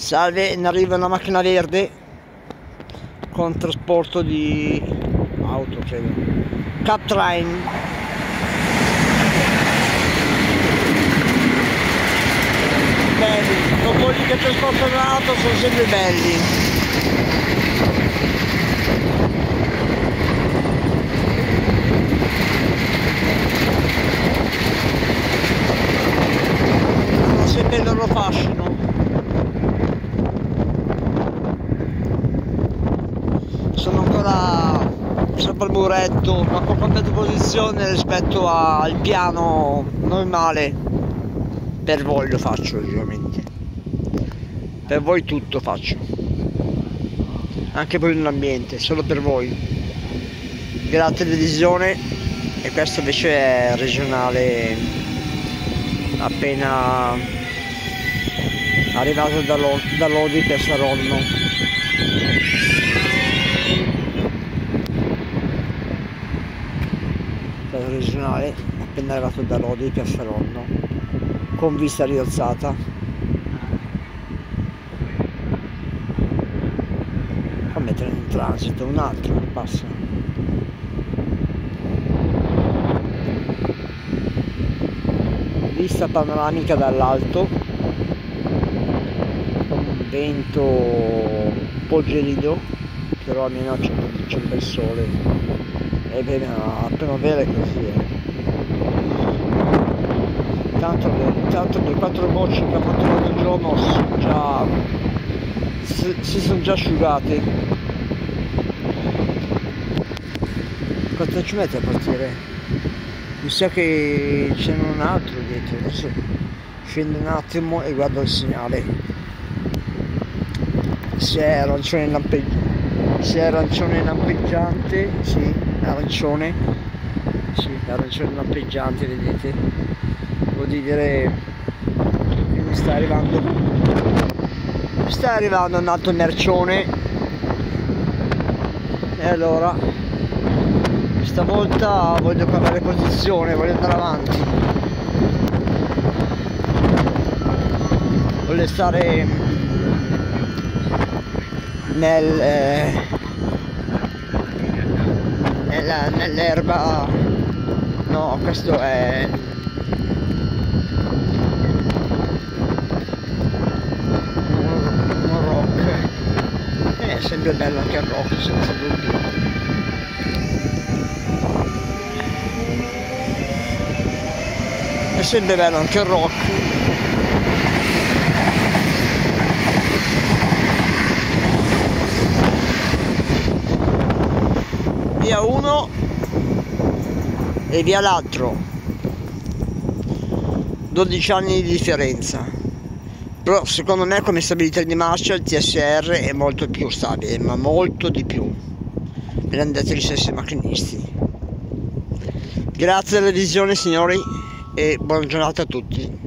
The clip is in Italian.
Salve, in arriva una macchina verde con trasporto di auto, credo. Captrain. Belli, non quelli che trasportano l'auto sono sempre belli. Hanno sempre il loro fascino. Sono ancora sopra il muretto, ma con cambiato posizione rispetto al piano normale. Per voi lo faccio, ovviamente. Per voi tutto faccio. Anche per l'ambiente, solo per voi. Grazie televisione. E questo invece è regionale, appena arrivato da Lodi per Saronno. Regionale appena arrivato da Lodi per Saronno con vista rialzata. Fa mettere in transito un altro che passa. Vista panoramica dall'alto, un vento un po' gelido, però almeno c'è un bel sole. E bene, a primavera è così, Tanto le 4 gocce che ha fatto l'altro giorno si sono già asciugate. Quanto ci mette a partire? Mi sa che c'è un altro dietro, adesso scendo un attimo e guardo il segnale. Se è arancione lampeggiante, sì, arancione lampeggiante, vedete, vuol dire che mi sta arrivando un altro mercione, e allora stavolta voglio cambiare posizione, voglio andare avanti, voglio stare nell'erba. No, questo è un rock. È sempre bello anche il rock, senza dubbio. È sempre bello anche il rock. Via uno e via l'altro, 12 anni di differenza, però secondo me come stabilità di marcia il TSR è molto più stabile, ma molto di più. Prendete gli stessi macchinisti. Grazie della visione, signori, e buona giornata a tutti.